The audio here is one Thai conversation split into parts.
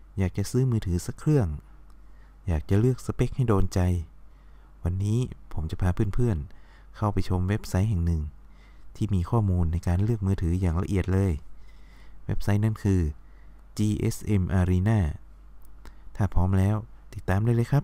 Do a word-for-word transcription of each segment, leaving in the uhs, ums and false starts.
อยากจะซื้อมือถือสักเครื่องอยากจะเลือกสเปคให้โดนใจวันนี้ผมจะพาเพื่อนๆเข้าไปชมเว็บไซต์แห่งหนึ่งที่มีข้อมูลในการเลือกมือถืออย่างละเอียดเลยเว็บไซต์นั่นคือ จี เอส เอ็ม Arena ถ้าพร้อมแล้วติดตามได้เลยครับ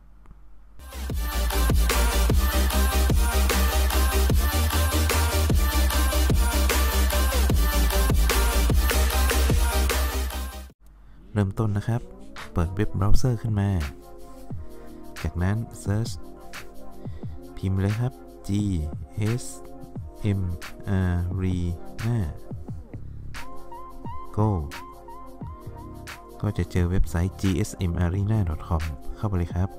เริ่มต้นนะครับเปิดเว็บเบราว์เซอร์ขึ้นมาจากนั้น Search พิมพ์เลยครับ จี เอส เอ็ม Arena Go ก็จะเจอเว็บไซต์ จี เอส เอ็ม อารีนา ดอท คอม เข้าไปเลยครับ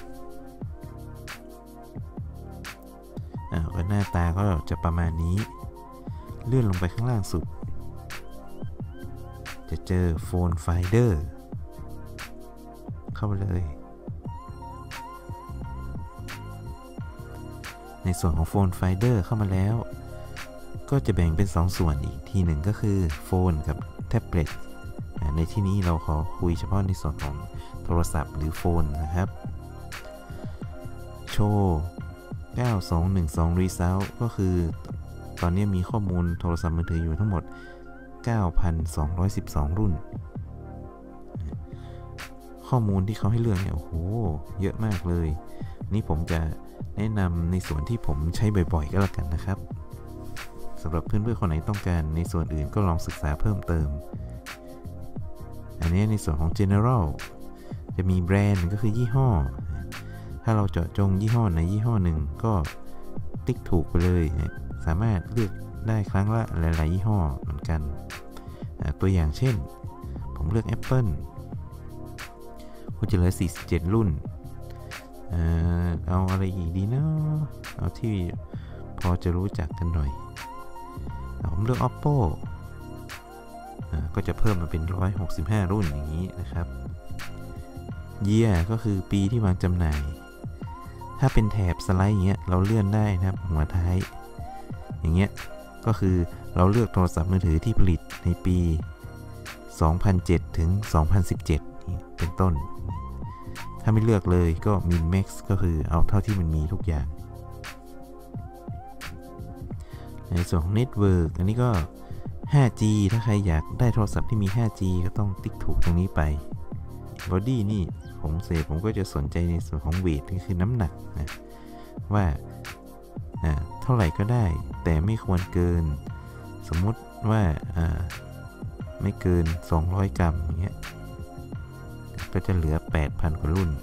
อ่าหน้าตาก็จะประมาณนี้เลื่อนลงไปข้างล่างสุดจะเจอ Phone Finder เข้าไปเลยในส่วนของ Phone Finder เข้ามาแล้วก็จะแบ่งเป็นสองส่วนอีกทีหนึ่งก็คือโฟนกับแท็บเล็ตในที่นี้เราขอคุยเฉพาะในส่วนของโทรศัพท์หรือโฟนนะครับโชว์เก้าสองหนึ่งสอง Result ก็คือตอนนี้มีข้อมูลโทรศัพท์มือถืออยู่ทั้งหมด เก้าพันสองร้อยสิบสอง รุ่นข้อมูลที่เขาให้เลือกเนี่ยโอ้โหเยอะมากเลยนี่ผมจะแนะนำในส่วนที่ผมใช้บ่อยๆก็แล้วกันนะครับสำหรับเพื่อนๆคนไหนต้องการในส่วนอื่นก็ลองศึกษาเพิ่มเติมอันนี้ในส่วนของ General จะมีแบรนด์ก็คือยี่ห้อถ้าเราเจาะจงยี่ห้อไหนยี่ห้อหนึ่งก็ติ๊กถูกไปเลยสามารถเลือกได้ครั้งละหลายๆยี่ห้อเหมือนกันตัวอย่างเช่นผมเลือก Apple ก็จะเหลือสี่สิบเจ็ดรุ่นเอ่อเอาอะไรอีกดีนะเอาที่พอจะรู้จักกันหน่อยผมเลือก Oppo ก็จะเพิ่มมาเป็นหนึ่งร้อยหกสิบห้ารุ่นอย่างนี้นะครับ Year ก็คือปีที่วางจำหน่ายถ้าเป็นแถบสไลด์อย่างเงี้ยเราเลื่อนได้นะครับหัวท้ายอย่างเงี้ยก็คือเราเลือกโทรศัพท์มือถือที่ผลิตในปีสองพันเจ็ดถึงสองพันสิบเจ็ดเป็นต้นถ้าไม่เลือกเลยก็ Min Max ก็คือเอาเท่าที่มันมีทุกอย่างในส่วนของ Network อันนี้ก็ ห้าจี ถ้าใครอยากได้โทรศัพท์ที่มี ห้าจี ก็ต้องติ๊กถูกตรงนี้ไป Body นี่ผมเสพผมก็จะสนใจในส่วนของ Weight ก็คือน้ำหนักนะว่าเท่าไหร่ก็ได้แต่ไม่ควรเกินสมมุติว่าไม่เกินสองร้อยกรัมอย่างเงี้ยก็จะเหลือ แปดพัน กว่ารุ่น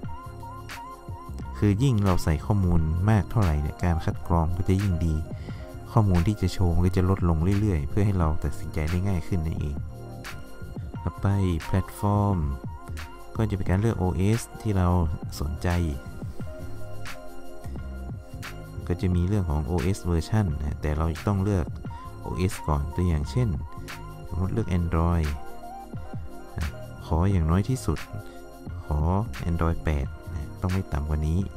คือยิ่งเราใส่ข้อมูลมากเท่าไหร่เนี่ยการคัดกรองก็จะยิ่งดีข้อมูลที่จะโชว์ก็จะลดลงเรื่อยๆเพื่อให้เราตัดสินใจได้ง่ายขึ้นนั่นเองต่อไปแพลตฟอร์มก็จะเป็นการเลือก โอ เอส ที่เราสนใจก็จะมีเรื่องของ โอ เอส version นะแต่เราต้องเลือก โอ เอส ก่อนตัวอย่างเช่นสมมติเลือก Android ขออย่างน้อยที่สุดขอ Android แปดนะต้องไม่ต่ำกว่านี้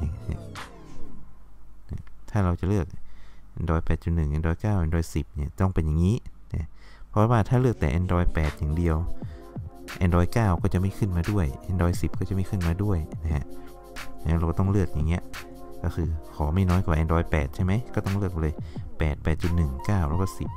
ถ้าเราจะเลือก Android แปดจุดหนึ่ง Android เก้า Android สิบเนี่ยต้องเป็นอย่างนี้นะเพราะว่าถ้าเลือกแต่ Android แปดอย่างเดียว Android เก้าก็จะไม่ขึ้นมาด้วย Android สิบก็จะไม่ขึ้นมาด้วยนะฮะเราต้องเลือกอย่างเงี้ยก็คือขอไม่น้อยกว่า Android แปดใช่ไหมก็ต้องเลือกเลยแปด แปดจุดหนึ่ง เก้าแล้วก็สิบ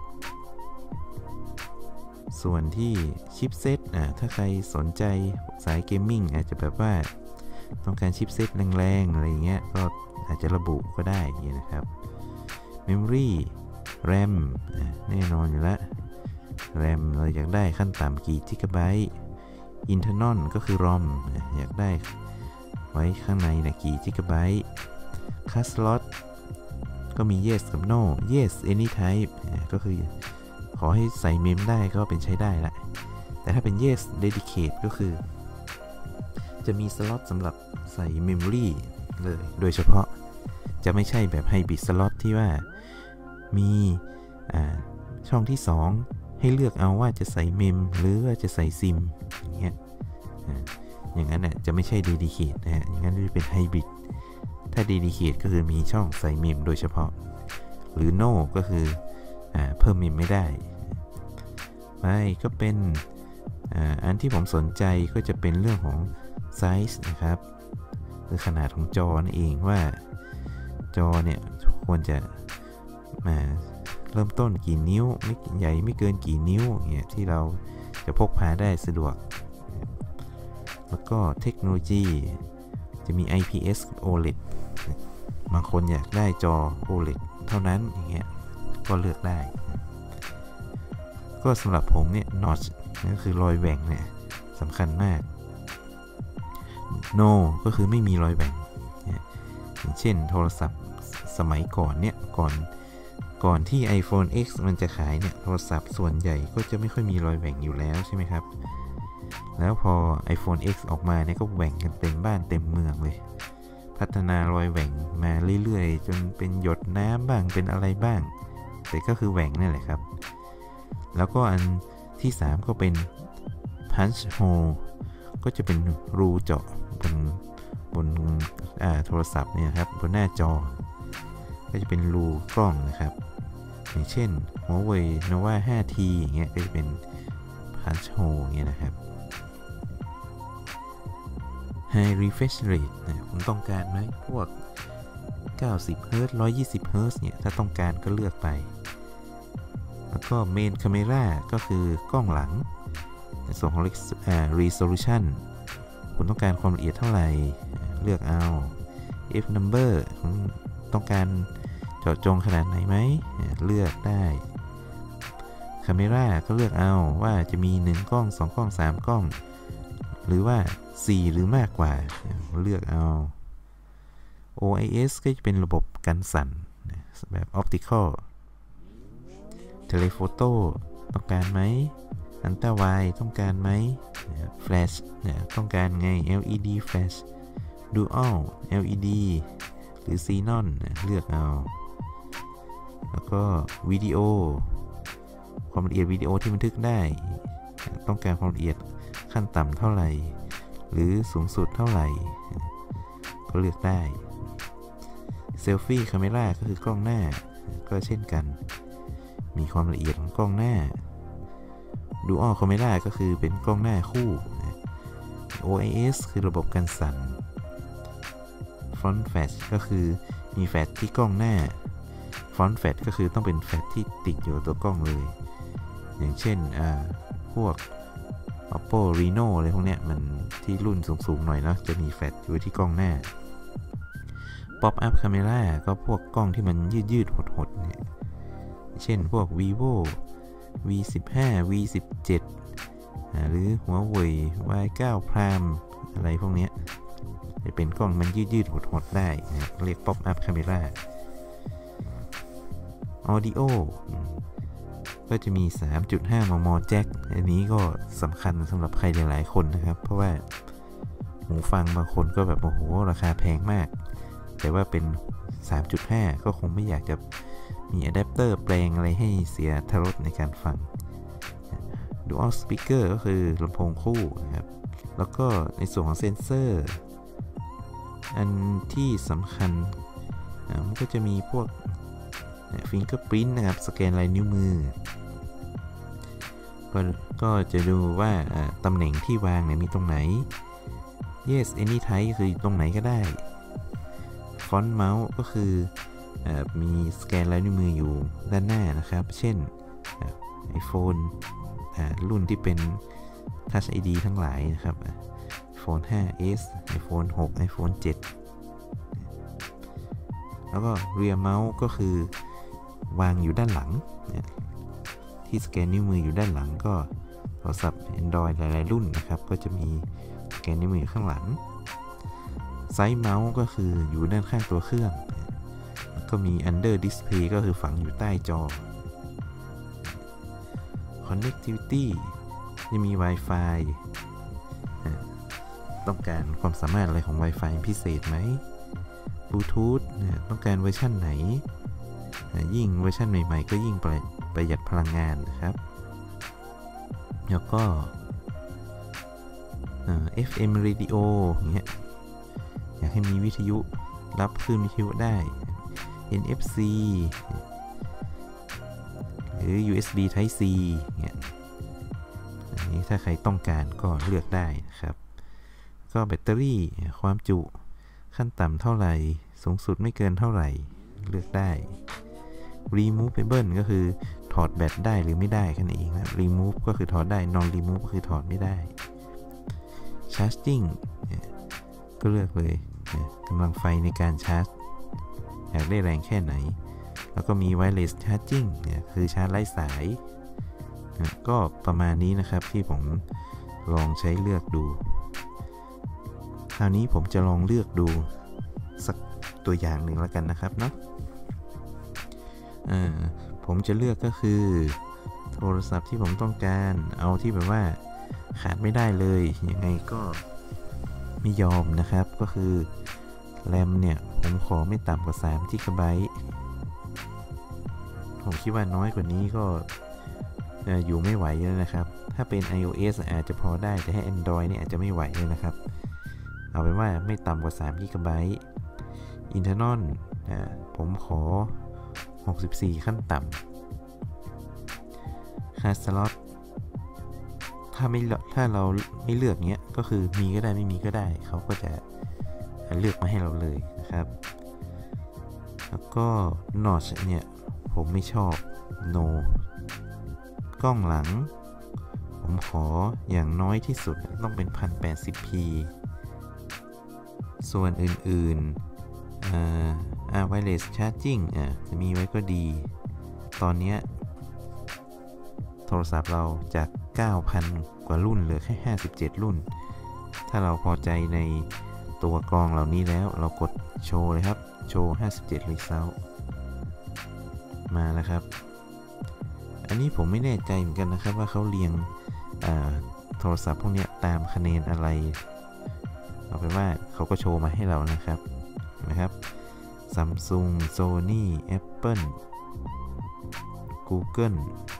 ส่วนที่ชิปเซตอ่ะถ้าใครสนใจสายเกมมิ่งอาจจะแบบว่าต้องการชิปเซตแรงๆอะไรเงี้ยก็อาจจะระบุก็ได้นะครับ Memory RAM แน่นอนอยู่แล้ว RAM เราอยากได้ขั้นต่ำกี่ จิกะไบต์ Internal ก็คือ ROM อยากได้ไว้ข้างในนะกี่ จิกะไบต์ Card Slot ก็มี Yes กับ No Yes Any Type ก็คือขอให้ใส่เมมได้ก็เป็นใช้ได้ละแต่ถ้าเป็น Yes Dedicate ก็คือจะมีสล็อตสำหรับใส่ Memory เลยโดยเฉพาะจะไม่ใช่แบบ Hybrid Slot ที่ว่ามีช่องที่สองให้เลือกเอาว่าจะใส่เมมหรือว่าจะใส่ซิมอย่างเงี้ยอย่างนั้นน่ะจะไม่ใช่ Dedicate นะฮะอย่างนั้นจะเป็น Hybrid ถ้า Dedicate ก็คือมีช่องใส่เมมโดยเฉพาะหรือ No ก็คือเพิ่มเมมไม่ได้ไปก็เป็นอันที่ผมสนใจก็จะเป็นเรื่องของไซส์นะครับคือขนาดของจอนั่นเองว่าจอเนี่ยควรจะมาเริ่มต้นกี่นิ้วไม่ใหญ่ไม่เกินกี่นิ้วเนี่ยที่เราจะพกพาได้สะดวกแล้วก็เทคโนโลยีจะมี ไอ พี เอส โอ แอล อี ดี บางคนอยากได้จอ โอ แอล อี ดี เท่านั้นอย่างเงี้ยก็เลือกได้ก็สำหรับผมเนี่ย notch ก็คือรอยแหว่งเนี่ยสำคัญมาก no ก็คือไม่มีรอยแหว่งอย่างเช่นโทรศัพท์สมัยก่อนเนี่ยก่อนก่อนที่ iPhone X มันจะขายเนี่ยโทรศัพท์ส่วนใหญ่ก็จะไม่ค่อยมีรอยแหว่งอยู่แล้วใช่ไหมครับแล้วพอ iPhone X ออกมาเนี่ยก็แหว่งกันเต็มบ้านเต็มเมืองเลยพัฒนารอยแหว่งมาเรื่อยๆจนเป็นหยดน้ำบ้างเป็นอะไรบ้างแต่ก็คือแหว่งนั่นแหละครับแล้วก็อันที่สามก็เป็น punch hole ก็จะเป็นรูเจาะบนบนโทรศัพท์เนี่ยครับบนหน้าจอก็จะเป็นรูกล้องนะครับอย่างเช่น Huawei Nova ไฟว์ ที อย่างเงี้ยก็จะเป็น punch hole อย่างเงี้ยนะครับ High refresh rate นะผมต้องการไหมพวกเก้าสิบเฮิร์ตซ์หนึ่งร้อยยี่สิบเฮิร์ตซ์เนี่ยถ้าต้องการก็เลือกไปแล้วก็ Main Camera ก็คือกล้องหลังในส่วนของ Resolution คุณต้องการความละเอียดเท่าไหร่เลือกเอา F number คุณต้องการเจาะจงขนาดไหนไหมเลือกได้ Camera ก็เลือกเอาว่าจะมีหนึ่งกล้องสองกล้องสามกล้องหรือว่าสี่หรือมากกว่าเลือกเอา โอ ไอ เอส ก็จะเป็นระบบกันสั่นแบบ Optical Telephoto ต้องการไหม Ultra Wide ต้องการไหม Flash เนี่ยต้องการไง แอล อี ดี Flash Dual แอล อี ดี หรือ Xenon เลือกเอาแล้วก็วิดีโอความละเอียดวิดีโอที่บันทึกได้ต้องการความละเอียดขั้นต่ำเท่าไหร่หรือสูงสุดเท่าไหร่ก็เลือกได้เซลฟี่คาเมราก็คือกล้องหน้าก็เช่นกันมีความละเอียดของกล้องหน้า Dual Camera ก็คือเป็นกล้องหน้าคู่ โอ ไอ เอส คือระบบกันสั่น Front Flash ก็คือมีแฟลชที่กล้องหน้า Front Flash ก็คือต้องเป็นแฟลชที่ติดอยู่ตัวกล้องเลยอย่างเช่นอ่าพวก Oppo Reno อะไรพวกเนี้ยมันที่รุ่นสูงๆหน่อยเนาะจะมีแฟลชอยู่ที่กล้องหน้า Pop Up Camera ก็พวกกล้องที่มันยืดๆหดๆเนี่ยเช่นพวก Vivo วี สิบห้า วี สิบเจ็ด หรือ Huawei วาย ไนน์ Prime อะไรพวกเนี้ยจะเป็นกล้องมันยืดๆหดๆได้นะเรียก Pop Up Camera Audio ก็จะมี สามจุดห้า มม. แจ็คอันนี้ก็สำคัญสำหรับใครหลายๆคนนะครับเพราะว่าหูฟังบางคนก็แบบโอ้โหราคาแพงมากแต่ว่าเป็น สามจุดห้า ก็คงไม่อยากจะมีอะแดปเตอร์แปลงอะไรให้เสียทรสในการฟัง Dual Speaker ก็คือลำโพงคู่นะครับแล้วก็ในส่วนของเซ็นเซอร์อันที่สำคัญมันก็จะมีพวกFingerprint นะครับสแกนลายนิ้วมือก็ก็จะดูว่าตำแหน่งที่วางเนี่ยมีตรงไหน Yes Anytime คือตรงไหนก็ได้ Front Mouse ก็คือมีสแกนลายนิ้วมืออยู่ด้านหน้านะครับเช่น iPhone รุ่นที่เป็น Touch ไอ ดี ทั้งหลายนะครับ iPhone ไฟว์ เอส iPhone ซิกซ์ iPhone เซเว่น แล้วก็ Rear Mouse ก็คือวางอยู่ด้านหลังเนี่ยที่สแกนนิ้วมืออยู่ด้านหลังก็โทรศัพท์ Android หลายๆรุ่นนะครับก็จะมีสแกนนิ้วมืออยู่ข้างหลัง Side Mouse ก็คืออยู่ด้านข้างตัวเครื่องก็มี Under Display ก็คือฝังอยู่ใต้จอ Connectivity จะมี Wi-Fi ต้องการความสามารถอะไรของ Wi-Fi พิเศษไหม Bluetooth ต้องการเวอร์ชันไหนยิ่งเวอร์ชันใหม่ๆก็ยิ่งประประหยัดพลังงานนะครับแล้วก็ เอฟ เอ็ม Radio อย่างเงี้ยอยากให้มีวิทยุรับคลื่นวิทยุได้ เอ็น เอฟ ซี หรือ ยู เอส บี Type C เงี้ยนี้ถ้าใครต้องการก็เลือกได้นะครับก็แบตเตอรี่ความจุขั้นต่ำเท่าไหร่สูงสุดไม่เกินเท่าไหร่เลือกได้ removable ก็คือถอดแบตได้หรือไม่ได้กันเองนะ remove ก็คือถอดได้ non remove ก็คือถอดไม่ได้ charging ก็เลือกเลยกำลังไฟในการชาร์จอยากได้แรงแค่ไหนแล้วก็มี wireless charging เนี่ยคือชาร์จไร้สายก็ประมาณนี้นะครับที่ผมลองใช้เลือกดูคราวนี้ผมจะลองเลือกดูสักตัวอย่างหนึ่งแล้วกันนะครับเนาะผมจะเลือกก็คือโทรศัพท์ที่ผมต้องการเอาที่แบบว่าขาดไม่ได้เลยยังไงก็ไม่ยอมนะครับก็คือแรมเนี่ยผมขอไม่ต่ำกว่าสาม จี บี ผมคิดว่าน้อยกว่านี้ก็อยู่ไม่ไหวแล้วนะครับถ้าเป็น iOS อาจจะพอได้แต่ให้ Android เนี่ยอาจจะไม่ไหวเลยนะครับเอาเป็นว่าไม่ต่ำกว่าสาม จี บี internal ผมขอหกสิบสี่ขั้นต่ำ hard slot ถ้าไม่ถ้าเราไม่เลือกเนี้ยก็คือมีก็ได้ไม่มีก็ได้เขาก็จะเลือกมาให้เราเลยนะครับแล้วก็ notch เนี่ยผมไม่ชอบ no กล้องหลังผมขออย่างน้อยที่สุดต้องเป็น หนึ่งพันแปดสิบพี ส่วนอื่นๆอ่าอ่า wireless charging อ่าจะมีไว้ก็ดีตอนนี้โทรศัพท์เราจาก เก้าพัน กว่ารุ่นเหลือแค่ห้าสิบเจ็ดรุ่นถ้าเราพอใจในตัวกรองเหล่านี้แล้วเรากดโชว์เลยครับโชว์ห้าสิบเจ็ด result มาแล้วครับอันนี้ผมไม่แน่ใจเหมือนกันนะครับว่าเขาเรียงโทรศัพท์พวกนี้ตามคะแนนอะไรเอาเป็นว่าเขาก็โชว์มาให้เรานะครับนะครับ Samsung Sony Apple Google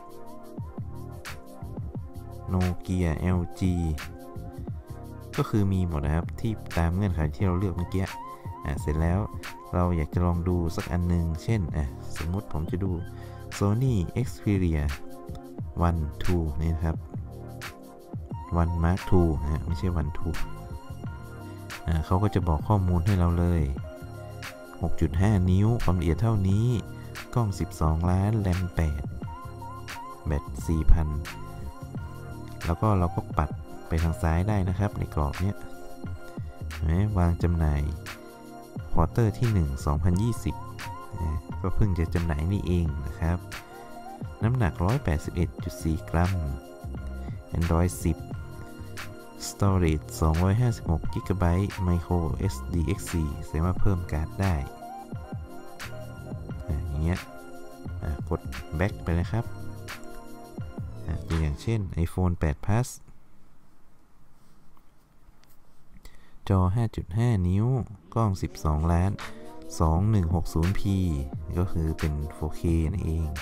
Nokia แอล จี ก็คือมีหมดนะครับที่ตามเงื่อนไขที่เราเลือกเมื่อกี้อ่ะเสร็จแล้วเราอยากจะลองดูสักอันนึงเช่นอ่ะสมมุติผมจะดู Sony Xperia วัน ทู นี่นะครับวัน Mark ทูนะไม่ใช่วัน ทู อ่าเขาก็จะบอกข้อมูลให้เราเลย หกจุดห้า นิ้วความละเอียดเท่านี้กล้องสิบสองล้านแรมแปดแบต สี่พัน แล้วก็เราก็ปัดไปทางซ้ายได้นะครับในกรอบเนี้ยวางจำหน่ายควอเตอร์ที่หนึ่ง สองพันยี่สิบนะก็เพิ่งจะจำหน่ายนี่เองนะครับน้ำหนัก หนึ่งร้อยแปดสิบเอ็ดจุดสี่ กรัม Android สิบ Storage สองร้อยห้าสิบหก จิกะไบต์ Micro เอส ดี เอ็กซ์ โฟร์ สามารถเพิ่มการ์ดได้อย่างเงี้ยกด back ไปนะครับตัวอย่างเช่น iPhone แปด Plus จอ ห้าจุดห้า นิ้วกล้องสิบสองล้านสองพันหนึ่งร้อยหกสิบพี ก็คือเป็น โฟร์เค นั่นเอง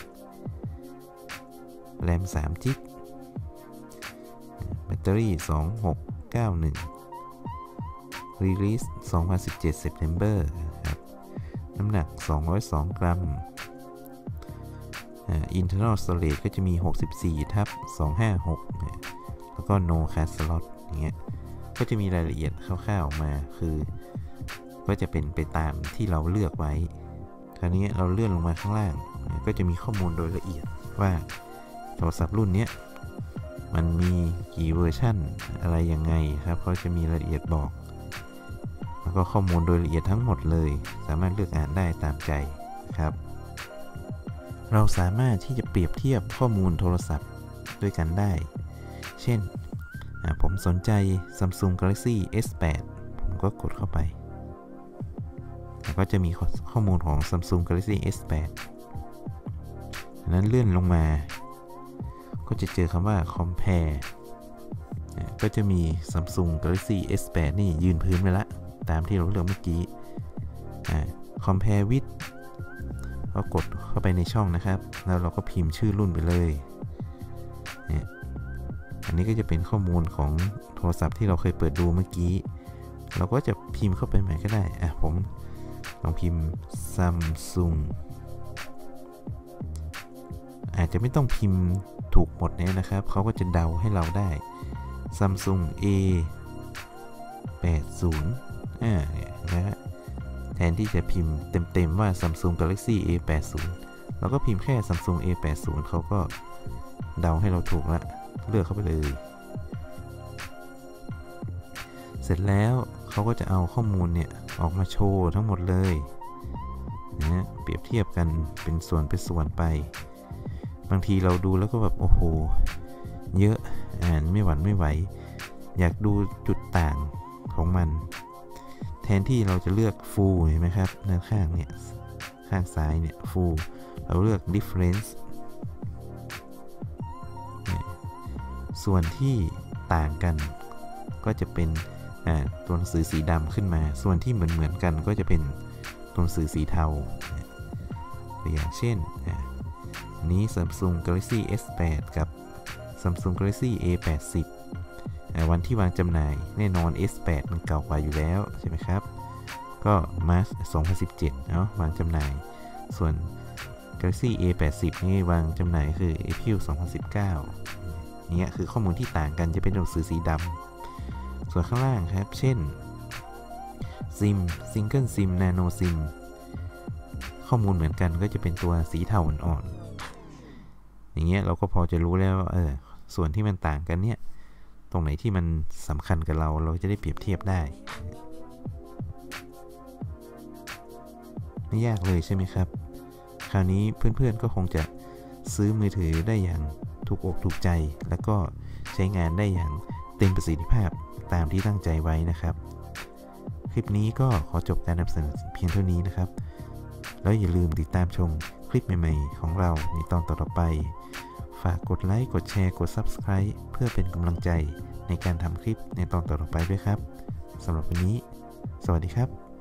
แรมสาม จิก แบตเตอรี่สองพันหกร้อยเก้าสิบเอ็ด Release สองพันสิบเจ็ด September ครับน้ำหนักสองร้อยสอง กรัมinternal storage ก็จะมีหกสิบสี่ทับสองห้าหกแล้วก็ no card slot อย่างเงี้ยก็จะมีรายละเอียดคร่าวๆออกมาคือก็จะเป็นไปตามที่เราเลือกไว้คราวนี้เราเลื่อนลงมาข้างล่างก็จะมีข้อมูลโดยละเอียดว่าโทรศัพท์รุ่นนี้มันมีกี่เวอร์ชันอะไรยังไงครับเขาจะมีรายละเอียดบอกแล้วก็ข้อมูลโดยละเอียดทั้งหมดเลยสามารถเลือกอ่านได้ตามใจครับเราสามารถที่จะเปรียบเทียบข้อมูลโทรศัพท์ด้วยกันได้เช่นผมสนใจ Samsung Galaxy เอส แปด ผมก็กดเข้าไปแล้วก็จะมีข้อมูลของ Samsung Galaxy เอส แปด นั้นเลื่อนลงมาก็จะเจอคำว่า compare ก็จะมี Samsung Galaxy เอส แปด นี่ยืนพื้นไปละตามที่เราเลือกเมื่อกี้ compare with ก็กดเข้าไปในช่องนะครับแล้วเราก็พิมพ์ชื่อรุ่นไปเลยเนี่ยอันนี้ก็จะเป็นข้อมูลของโทรศัพท์ที่เราเคยเปิดดูเมื่อกี้เราก็จะพิมพ์เข้าไปใหม่ก็ได้อ่ะผมลองพิมพ์ Samsung อาจจะไม่ต้องพิมพ์ถูกหมดเนี่ยนะครับเขาก็จะเดาให้เราได้ Samsung เอ แปดสิบ อ่านะฮะแทนที่จะพิมพ์เต็มๆว่า Samsung Galaxy เอ แปดสิบ เราก็พิมพ์แค่ Samsung เอ แปดสิบ เขาก็เดาให้เราถูกละเลือกเข้าไปเลยเสร็จแล้วเขาก็จะเอาข้อมูลเนี่ยออกมาโชว์ทั้งหมดเลยนะเปรียบเทียบกันเป็นส่วนเป็นส่วนไปบางทีเราดูแล้วก็แบบโอ้โหเยอะอ่านไม่หวั่นไม่ไหวอยากดูจุดต่างของมันแทนที่เราจะเลือก full เห็นไหมครับด้านข้างเนี่ยข้างซ้ายเนี่ย full เราเลือก difference ส่วนที่ต่างกันก็จะเป็นตัวหนังสือสีดำขึ้นมาส่วนที่เหมือนเหมือนกันก็จะเป็นตัวหนังสือสีเทาตัวอย่างเช่นนี้ Samsung Galaxy เอส แปด กับ Samsung Galaxy เอ แปดสิบ วันที่วางจำหน่ายแน่นอน เอส แปด มันเก่ากว่าอยู่แล้วใช่ไหมครับก็มาร์ชสองพันสิบเจ็ดเนาะวางจำหน่ายส่วน Galaxy เอ แปดสิบ นี่วางจำหน่ายคือ April สองพันสิบเก้าเนี่ยคือข้อมูลที่ต่างกันจะเป็นตัวหนังสือสีดำส่วนข้างล่างครับเช่น SIM Single SIM Nano SIM ข้อมูลเหมือนกันก็จะเป็นตัวสีเทาอ่อนๆอย่างเงี้ยเราก็พอจะรู้แล้วเออส่วนที่มันต่างกันเนี่ยตรงไหนที่มันสำคัญกับเราเราจะได้เปรียบเทียบได้ไม่ยากเลยใช่ไหมครับคราวนี้เพื่อนๆก็คงจะซื้อมือถือได้อย่างถูกอกถูกใจแล้วก็ใช้งานได้อย่างเต็มประสิทธิภาพตามที่ตั้งใจไว้นะครับคลิปนี้ก็ขอจบการนำเสนอเพียงเท่านี้นะครับแล้วอย่าลืมติดตามชมคลิปใหม่ๆของเราในตอนต่อๆไปฝากกดไลค์กดแชร์กด Subscribe เพื่อเป็นกำลังใจในการทำคลิปในตอนต่อๆไปด้วยครับสำหรับวันนี้สวัสดีครับ